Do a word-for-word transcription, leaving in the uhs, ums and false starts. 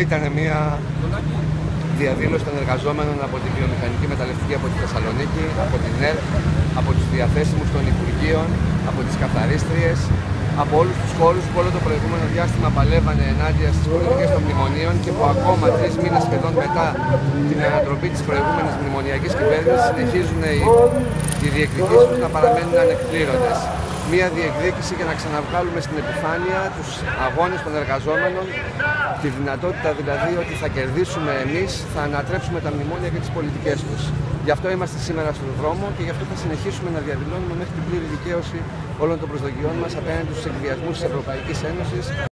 ήταν μια διαδήλωση των εργαζόμενων από τη βιομηχανική μεταλλευτική από τη Θεσσαλονίκη, από την ΕΡΤ, από τους διαθέσιμους των Υπουργείων, από τις καθαρίστριες, από όλους τους χώρους που όλο το προηγούμενο διάστημα παλεύανε ενάντια στις πολιτικές των μνημονίων και που ακόμα τρεις μήνες σχεδόν μετά την ανατροπή της προηγούμενης μνημονιακής κυβέρνησης συνεχίζουν οι, οι διεκδικήσεις τους να παραμένουν ανεκπλήρωτες. Μία διεκδίκηση για να ξαναβγάλουμε στην επιφάνεια τους αγώνες των εργαζόμενων, τη δυνατότητα δηλαδή ότι θα κερδίσουμε εμείς, θα ανατρέψουμε τα μνημόνια και τις πολιτικές τους. Γι' αυτό είμαστε σήμερα στον δρόμο και γι' αυτό θα συνεχίσουμε να διαδηλώνουμε μέχρι την πλήρη δικαίωση όλων των προσδοκιών μας απέναντι στους εκβιασμούς της Ευρωπαϊκής Ένωσης.